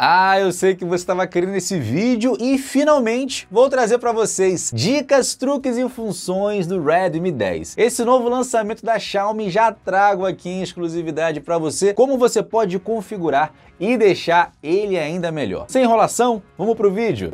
Ah, eu sei que você estava querendo esse vídeo e finalmente vou trazer para vocês dicas, truques e funções do Redmi 10. Esse novo lançamento da Xiaomi já trago aqui em exclusividade para você como você pode configurar e deixar ele ainda melhor. Sem enrolação, vamos pro vídeo.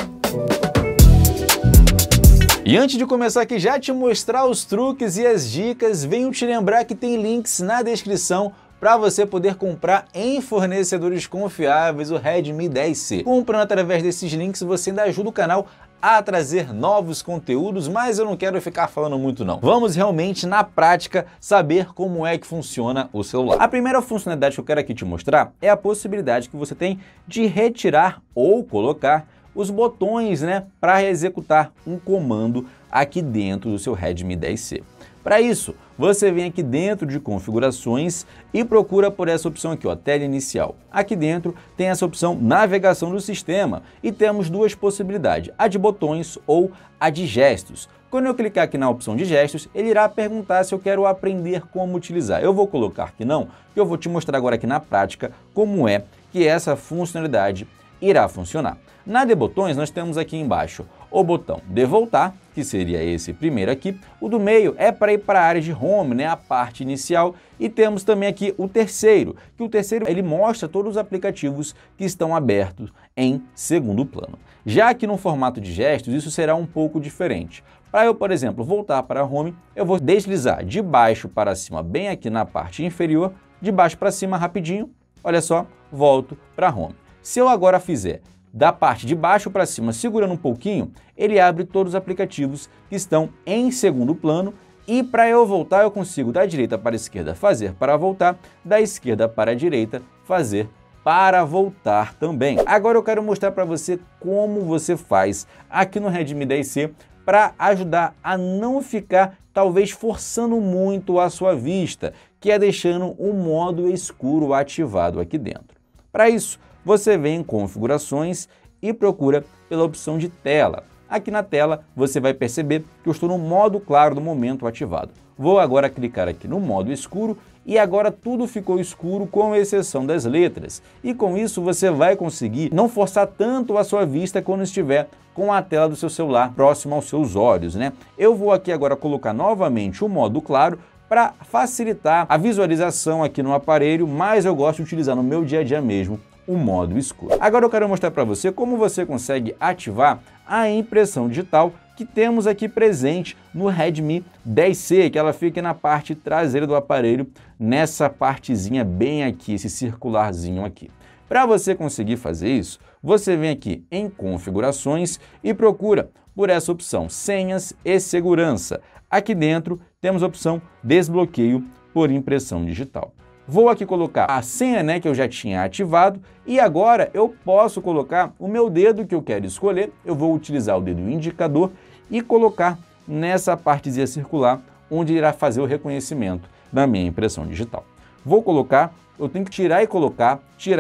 E antes de começar aqui já te mostrar os truques e as dicas, venho te lembrar que tem links na descrição para você poder comprar em fornecedores confiáveis o Redmi 10C. Comprando através desses links você ainda ajuda o canal a trazer novos conteúdos, mas eu não quero ficar falando muito não. Vamos realmente na prática saber como é que funciona o celular. A primeira funcionalidade que eu quero aqui te mostrar é a possibilidade que você tem de retirar ou colocar os botões, para executar um comando aqui dentro do seu Redmi 10C. Para isso, você vem aqui dentro de configurações e procura por essa opção aqui, tela inicial. Aqui dentro tem essa opção navegação do sistema e temos duas possibilidades, a de botões ou a de gestos. Quando eu clicar aqui na opção de gestos, ele irá perguntar se eu quero aprender como utilizar. Eu vou colocar que não, que eu vou te mostrar agora aqui na prática como é que essa funcionalidade irá funcionar. Na de botões, nós temos aqui embaixo o botão de voltar, que seria esse primeiro aqui. O do meio é para ir para a área de home, a parte inicial. E temos também aqui o terceiro, que o terceiro ele mostra todos os aplicativos que estão abertos em segundo plano. Já que no formato de gestos, isso será um pouco diferente. Para eu, por exemplo, voltar para a home, eu vou deslizar de baixo para cima, bem aqui na parte inferior, de baixo para cima rapidinho, olha só, volto para a home. Se eu agora fizer da parte de baixo para cima, segurando um pouquinho, ele abre todos os aplicativos que estão em segundo plano e para eu voltar eu consigo da direita para a esquerda fazer para voltar, da esquerda para a direita fazer para voltar também. Agora eu quero mostrar para você como você faz aqui no Redmi 10C para ajudar a não ficar talvez forçando muito a sua vista, que é deixando o modo escuro ativado aqui dentro. Para isso, você vem em configurações e procura pela opção de tela. Aqui na tela você vai perceber que eu estou no modo claro do momento ativado. Vou agora clicar aqui no modo escuro e agora tudo ficou escuro com exceção das letras. E com isso você vai conseguir não forçar tanto a sua vista quando estiver com a tela do seu celular próximo aos seus olhos, Eu vou aqui agora colocar novamente o modo claro para facilitar a visualização aqui no aparelho, mas eu gosto de utilizar no meu dia a dia mesmo o modo escuro. Agora eu quero mostrar para você como você consegue ativar a impressão digital que temos aqui presente no Redmi 10C, que ela fica na parte traseira do aparelho, nessa partezinha bem aqui, esse circularzinho aqui. Para você conseguir fazer isso, você vem aqui em configurações e procura por essa opção senhas e segurança. Aqui dentro temos a opção desbloqueio por impressão digital. Vou aqui colocar a senha que eu já tinha ativado e agora eu posso colocar o meu dedo que eu quero escolher. Eu vou utilizar o dedo indicador e colocar nessa partezinha circular onde irá fazer o reconhecimento da minha impressão digital. Vou colocar, eu tenho que tirar e colocar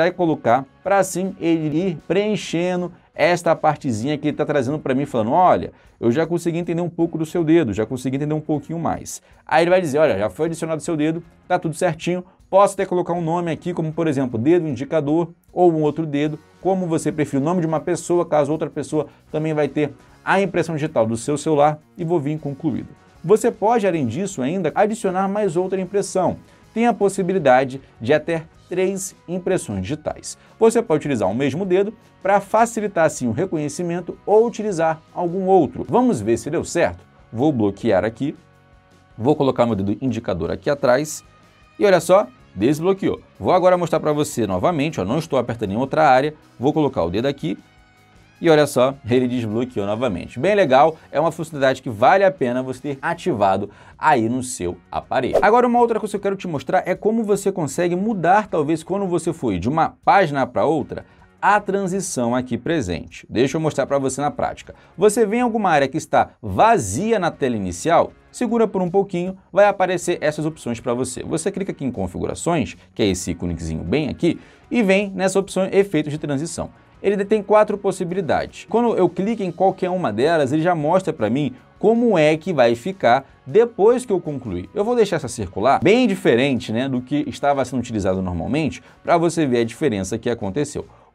para assim ele ir preenchendo esta partezinha que ele está trazendo para mim, falando, olha, eu já consegui entender um pouco do seu dedo, já consegui entender um pouquinho mais. Aí ele vai dizer, olha, já foi adicionado o seu dedo, está tudo certinho, posso até colocar um nome aqui, como por exemplo, dedo indicador ou um outro dedo, como você preferir, o nome de uma pessoa, caso outra pessoa também vai ter a impressão digital do seu celular e vou vir concluído. Você pode, além disso, ainda adicionar mais outra impressão. Tem a possibilidade de até 3 impressões digitais. Você pode utilizar o mesmo dedo para facilitar assim o reconhecimento ou utilizar algum outro. Vamos ver se deu certo? Vou bloquear aqui, vou colocar meu dedo indicador aqui atrás e olha só, desbloqueou. Vou agora mostrar para você novamente, não estou apertando em outra área, vou colocar o dedo aqui e olha só, ele desbloqueou novamente. Bem legal, é uma funcionalidade que vale a pena você ter ativado aí no seu aparelho. Agora uma outra coisa que eu quero te mostrar é como você consegue mudar, talvez quando você for de uma página para outra, a transição aqui presente. Deixa eu mostrar para você na prática. Você vem em alguma área que está vazia na tela inicial, segura por um pouquinho, vai aparecer essas opções para você. Você clica aqui em configurações, que é esse íconezinho bem aqui, e vem nessa opção efeitos de transição. Ele tem 4 possibilidades. Quando eu clico em qualquer uma delas, ele já mostra para mim como é que vai ficar depois que eu concluir. Eu vou deixar essa circular bem diferente, do que estava sendo utilizado normalmente, para você ver a diferença que aconteceu.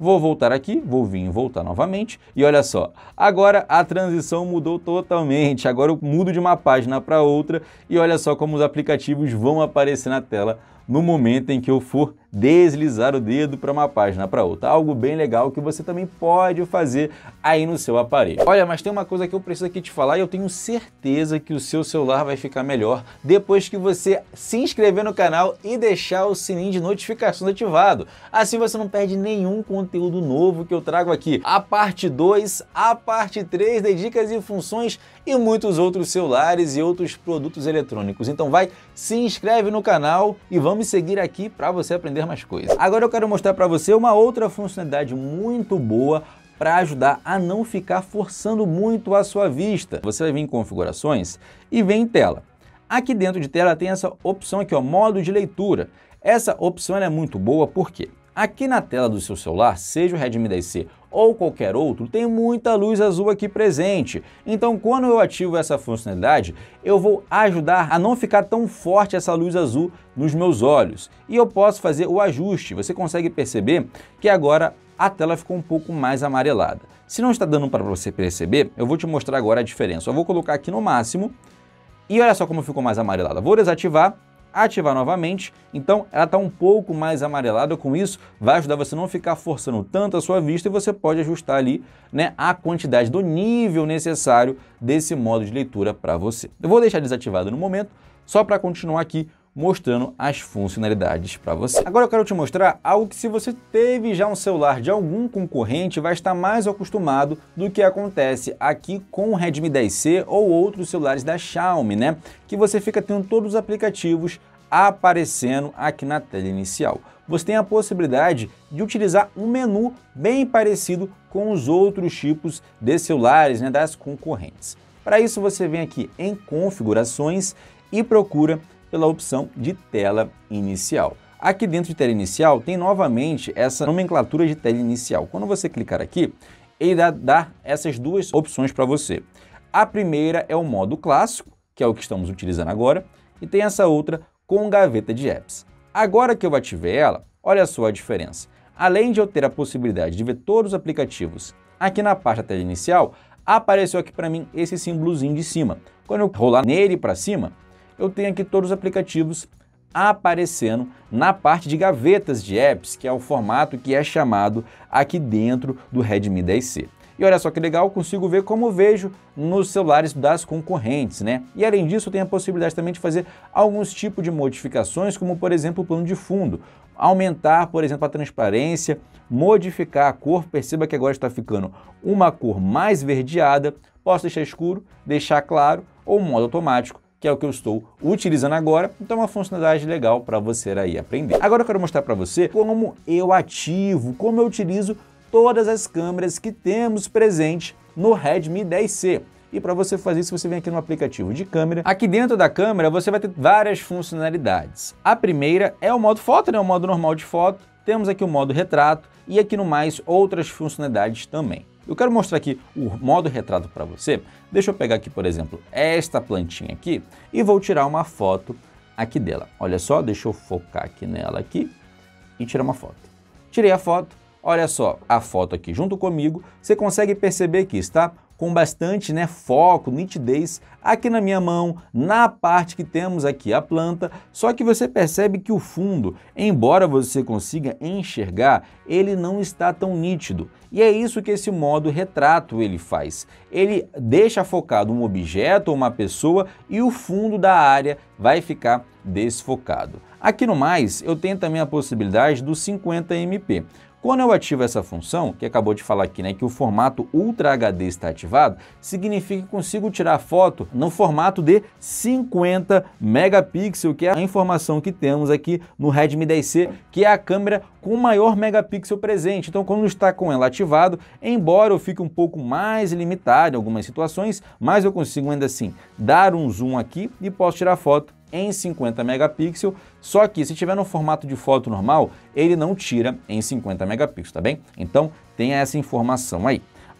Vou voltar aqui, vou vir e voltar novamente e olha só, agora a transição mudou totalmente, agora eu mudo de uma página para outra e olha só como os aplicativos vão aparecer na tela no momento em que eu for deslizar o dedo para uma página para outra. Algo bem legal que você também pode fazer aí no seu aparelho. Olha, mas tem uma coisa que eu preciso aqui te falar e eu tenho certeza que o seu celular vai ficar melhor depois que você se inscrever no canal e deixar o sininho de notificações ativado. Assim você não perde nenhum conteúdo novo que eu trago aqui. A parte 2, a parte 3 de dicas e funções e muitos outros celulares e outros produtos eletrônicos. Então vai, se inscreve no canal e vamos seguir aqui para você aprender mais coisas. Agora eu quero mostrar para você uma outra funcionalidade muito boa para ajudar a não ficar forçando muito a sua vista. Você vai vir em configurações e vem em tela. Aqui dentro de tela tem essa opção aqui, ó, modo de leitura. Essa opção é muito boa porque aqui na tela do seu celular, seja o Redmi 10C ou qualquer outro, tem muita luz azul aqui presente. Então, quando eu ativo essa funcionalidade, eu vou ajudar a não ficar tão forte essa luz azul nos meus olhos. E eu posso fazer o ajuste. Você consegue perceber que agora a tela ficou um pouco mais amarelada. Se não está dando para você perceber, eu vou te mostrar agora a diferença. Eu vou colocar aqui no máximo e olha só como ficou mais amarelada. Vou desativar. Ativar novamente, então ela está um pouco mais amarelada. Com isso vai ajudar você a não ficar forçando tanto a sua vista e você pode ajustar ali, né, a quantidade do nível necessário desse modo de leitura para você. Eu vou deixar desativado no momento, só para continuar aqui mostrando as funcionalidades para você. Agora eu quero te mostrar algo que se você teve já um celular de algum concorrente vai estar mais acostumado do que acontece aqui com o Redmi 10C ou outros celulares da Xiaomi, né? Que você fica tendo todos os aplicativos aparecendo aqui na tela inicial. Você tem a possibilidade de utilizar um menu bem parecido com os outros tipos de celulares, né, das concorrentes. Para isso você vem aqui em configurações e procura pela opção de tela inicial. Aqui dentro de tela inicial tem novamente essa nomenclatura de tela inicial. Quando você clicar aqui, ele dá essas duas opções para você. A primeira é o modo clássico, que é o que estamos utilizando agora, e tem essa outra com gaveta de apps. Agora que eu ativei ela, olha só a diferença. Além de eu ter a possibilidade de ver todos os aplicativos aqui na parte da tela inicial, apareceu aqui para mim esse símbolozinho de cima. Quando eu rolar nele para cima, eu tenho aqui todos os aplicativos aparecendo na parte de gavetas de apps, que é o formato que é chamado aqui dentro do Redmi 10C. E olha só que legal, eu consigo ver como vejo nos celulares das concorrentes, né? E além disso, eu tenho a possibilidade também de fazer alguns tipos de modificações, como por exemplo o plano de fundo. Aumentar, por exemplo, a transparência, modificar a cor, perceba que agora está ficando uma cor mais verdeada, posso deixar escuro, deixar claro ou modo automático, que é o que eu estou utilizando agora, então é uma funcionalidade legal para você aí aprender. Agora eu quero mostrar para você como eu ativo, como eu utilizo todas as câmeras que temos presente no Redmi 10C. E para você fazer isso, você vem aqui no aplicativo de câmera. Aqui dentro da câmera você vai ter várias funcionalidades. A primeira é o modo foto, né? O modo normal de foto. Temos aqui o modo retrato e aqui no mais outras funcionalidades também. Eu quero mostrar aqui o modo retrato para você. Deixa eu pegar aqui, por exemplo, esta plantinha aqui e vou tirar uma foto aqui dela. Olha só, deixa eu focar aqui nela aqui e tirar uma foto. Tirei a foto, olha só a foto aqui junto comigo. Você consegue perceber que está com bastante, né, foco, nitidez aqui na minha mão, na parte que temos aqui a planta, só que você percebe que o fundo, embora você consiga enxergar, ele não está tão nítido. E é isso que esse modo retrato ele faz. Ele deixa focado um objeto ou uma pessoa e o fundo da área vai ficar desfocado. Aqui no mais, eu tenho também a possibilidade do 50MP. Quando eu ativo essa função, que acabou de falar aqui, né, que o formato Ultra HD está ativado, significa que consigo tirar foto no formato de 50 megapixels, que é a informação que temos aqui no Redmi 10C, que é a câmera com maior megapixel presente. Então, quando está com ela ativado, embora eu fique um pouco mais limitado em algumas situações, mas eu consigo ainda assim dar um zoom aqui e posso tirar foto em 50 megapixels, só que se tiver no formato de foto normal, ele não tira em 50 megapixels, tá bem? Então, tenha essa informação aí.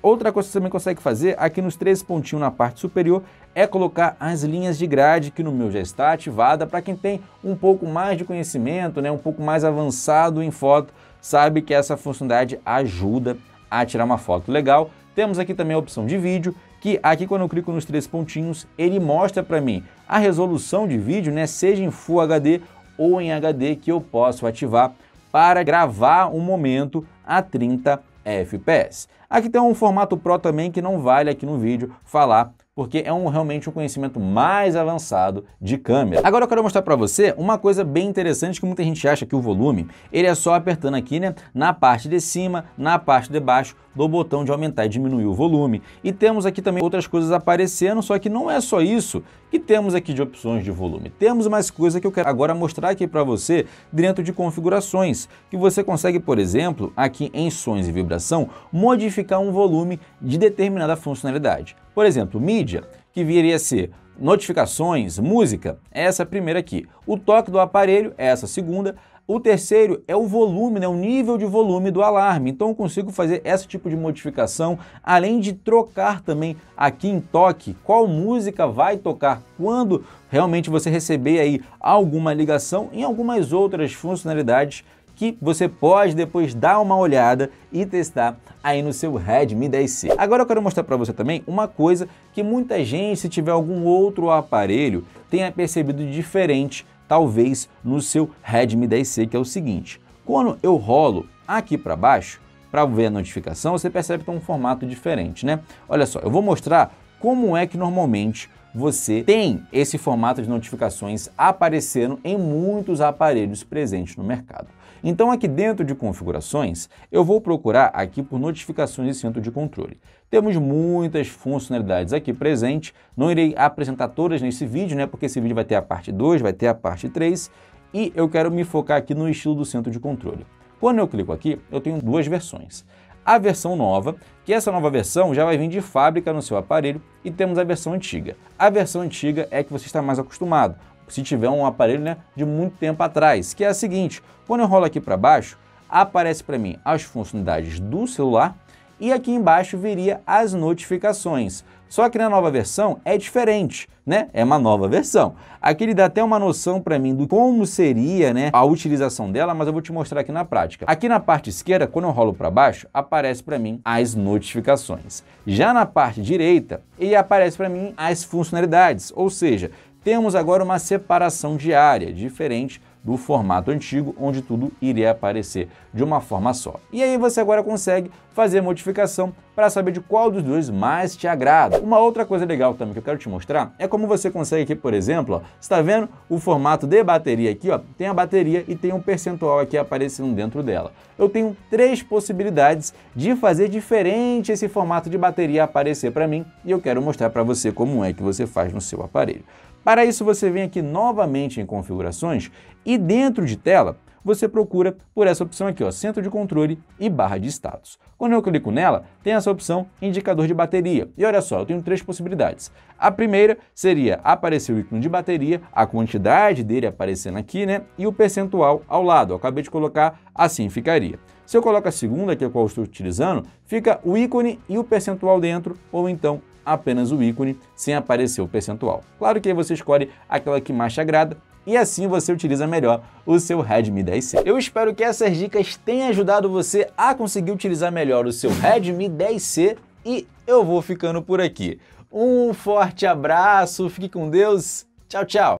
Outra coisa que você também consegue fazer aqui nos 3 pontinhos na parte superior é colocar as linhas de grade, que no meu já está ativada. Para quem tem um pouco mais de conhecimento, né, um pouco mais avançado em foto, sabe que essa funcionalidade ajuda a tirar uma foto legal. Temos aqui também a opção de vídeo, que aqui quando eu clico nos 3 pontinhos, ele mostra para mim a resolução de vídeo, né, seja em Full HD ou em HD, que eu posso ativar para gravar um momento a 30 FPS. Aqui tem um formato Pro também que não vale aqui no vídeo falar, porque é realmente um conhecimento mais avançado de câmera. Agora eu quero mostrar para você uma coisa bem interessante, que muita gente acha que o volume, ele é só apertando aqui, né, na parte de cima, na parte de baixo do botão de aumentar e diminuir o volume. E temos aqui também outras coisas aparecendo, só que não é só isso que temos aqui de opções de volume. Temos mais coisa que eu quero agora mostrar aqui para você dentro de configurações, que você consegue, por exemplo, aqui em sons e vibração, modificar um volume de determinada funcionalidade. Por exemplo, mídia, que viria a ser notificações, música, essa primeira aqui. O toque do aparelho, essa segunda. O terceiro é o volume, né, o nível de volume do alarme. Então eu consigo fazer esse tipo de modificação, além de trocar também aqui em toque qual música vai tocar quando realmente você receber aí alguma ligação, em algumas outras funcionalidades que você pode depois dar uma olhada e testar aí no seu Redmi 10C. Agora eu quero mostrar para você também uma coisa que muita gente, se tiver algum outro aparelho, tenha percebido diferente, talvez no seu Redmi 10C, que é o seguinte: quando eu rolo aqui para baixo, para ver a notificação, você percebe que tem um formato diferente, né? Olha só, eu vou mostrar como é que normalmente você tem esse formato de notificações aparecendo em muitos aparelhos presentes no mercado. Então aqui dentro de configurações, eu vou procurar aqui por notificações de centro de controle. Temos muitas funcionalidades aqui presentes, não irei apresentar todas nesse vídeo, né, porque esse vídeo vai ter a parte 2, vai ter a parte 3, e eu quero me focar aqui no estilo do centro de controle. Quando eu clico aqui, eu tenho duas versões. A versão nova, que essa nova versão já vai vir de fábrica no seu aparelho, e temos a versão antiga. A versão antiga é que você está mais acostumado, se tiver um aparelho, né, de muito tempo atrás, que é a seguinte: quando eu rolo aqui para baixo, aparece para mim as funcionalidades do celular e aqui embaixo viria as notificações. Só que na nova versão é diferente, né? É uma nova versão. Aqui ele dá até uma noção para mim do como seria, né, a utilização dela, mas eu vou te mostrar aqui na prática. Aqui na parte esquerda, quando eu rolo para baixo, aparece para mim as notificações. Já na parte direita, ele aparece para mim as funcionalidades, ou seja, temos agora uma separação de área, diferente do formato antigo, onde tudo iria aparecer de uma forma só. E aí você agora consegue fazer modificação para saber de qual dos dois mais te agrada. Uma outra coisa legal também que eu quero te mostrar é como você consegue aqui, por exemplo, ó, está vendo o formato de bateria aqui, ó, tem a bateria e tem um percentual aqui aparecendo dentro dela. Eu tenho 3 possibilidades de fazer diferente esse formato de bateria aparecer para mim, e eu quero mostrar para você como é que você faz no seu aparelho. Para isso, você vem aqui novamente em configurações e dentro de tela você procura por essa opção aqui, ó, centro de controle e barra de status. Quando eu clico nela, tem essa opção indicador de bateria. E olha só, eu tenho 3 possibilidades. A primeira seria aparecer o ícone de bateria, a quantidade dele aparecendo aqui, né, e o percentual ao lado. Eu acabei de colocar, assim ficaria. Se eu coloco a segunda, que é a qual eu estou utilizando, fica o ícone e o percentual dentro, ou então apenas o ícone sem aparecer o percentual. Claro que aí você escolhe aquela que mais te agrada e assim você utiliza melhor o seu Redmi 10C. Eu espero que essas dicas tenham ajudado você a conseguir utilizar melhor o seu Redmi 10C e eu vou ficando por aqui. Um forte abraço, fique com Deus, tchau, tchau!